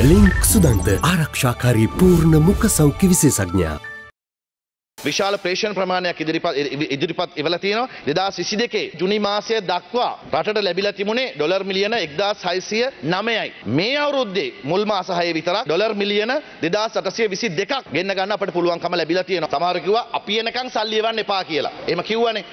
Link සුදන්ත ආරක්ෂාකාරී පූර්ණ මුඛ සෞඛ්‍ය විශේෂඥයා. විශාල ප්‍රේෂණ ප්‍රමාණයක් ඉදිරිපත් ඉවලා තියෙනවා. 2022 ජුනි මාසය දක්වා රටට ලැබිලා තිබුණේ ඩොලර් මිලියන 1609යි. මේ අවුරුද්දේ මුල් මාස 6 විතර ඩොලර් මිලියන 2822ක් ගෙන්න ගන්න අපිට පුළුවන්කම ලැබිලා තියෙනවා. සමහර කිව්වා අපි එනකන් සල්ලි එවන්න එපා කියලා. එහෙම කිව්වනේ.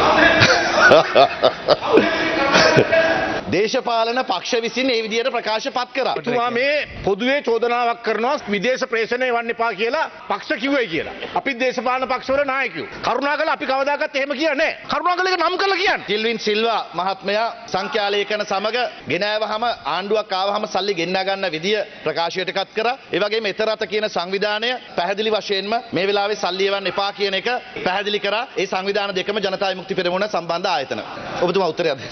දේශපාලන පක්ෂ විසින් ඒ විදිහට ප්‍රකාශ පත් කරා. එතුමා මේ පොදුවේ චෝදනාවක් කරනවා විදේශ ප්‍රේෂණය එවන්න එපා කියලා පක්ෂ කිව්වයි කියලා. අපි දේශපාලන පක්ෂවල නායකයෝ. කරුණාකරලා අපි කවදාකවත් එහෙම කියන්නේ නැහැ. කරුණාකරලා ඒක නම් කරලා කියන්න. ටිල්වින් සිල්වා මහත්මයා සංඛ්‍යාලේඛන සමග ගෙනාවහම ආණ්ඩුවක් ආවහම සල්ලි ගෙන්නා ගන්න විදිය ප්‍රකාශයට එකත් කරා. ඒ වගේම එතරත කියන සංවිධානය පැහැදිලි වශයෙන්ම මේ වෙලාවේ සල්ලි එවන්න එපා කියන එක පැහැදිලි කරා. ඒ සංවිධාන දෙකම ජනතා විමුක්ති පෙරමුණ සම්බන්ධ ආයතන. ඔබතුමා උත්තරයක් දෙන්න.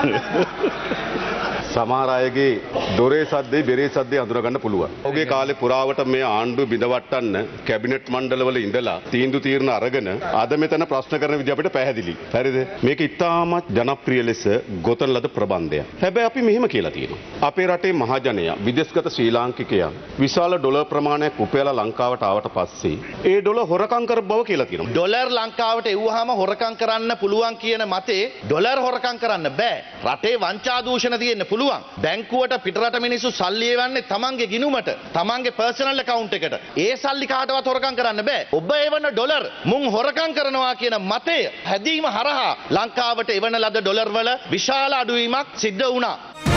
සමහර අයගේ දොරේ සද්දේ බෙරේ සද්දේ අඳුර ගන්න පුළුවන්. ඔහුගේ කාලේ පුරාවට මේ ආණ්ඩුව බිඳවට්ටන්න කැබිනට් මණ්ඩලවල ඉඳලා තීන්දුව අරගෙන අද මෙතන ප්‍රශ්න කරන විදිහ අපිට පැහැදිලි. හරිද? මේක ඉතාමත් ජනප්‍රිය ලෙස ගොතන ලද ප්‍රබන්ධයක්. හැබැයි අපි මෙහෙම කියලා තියෙනවා. අපේ රටේ මහජනයා විදේශගත ශ්‍රී ලාංකිකයන් විශාල ඩොලර් ප්‍රමාණයක් උපයලා ලංකාවට ආවට පස්සේ ඒ ඩොලර් හොරකම් කර බව කියලා තියෙනවා. ඩොලර් ලංකාවට එව්වහම හොරකම් කරන්න පුළුවන් කියන මතේ ඩොලර් හොරකම් කරන්න බෑ. රටේ වංචා දූෂණ තියෙන්න පුළුවන්. බැංකුවට පිටරට මිනිස්සු සල්ලි එවන්නේ තමන්ගේ ගිණුමට, තමන්ගේ පර්සනල් account එකට. ඒ සල්ලි කාටවත් හොරකම් කරන්න බෑ. ඔබ එවන ඩොලර් මුන් හොරකම් කරනවා කියන මතය හැදීම හරහා ලංකාවට එවන ලද ඩොලර් වල විශාල අඩුවීමක් සිද්ධ වුණා.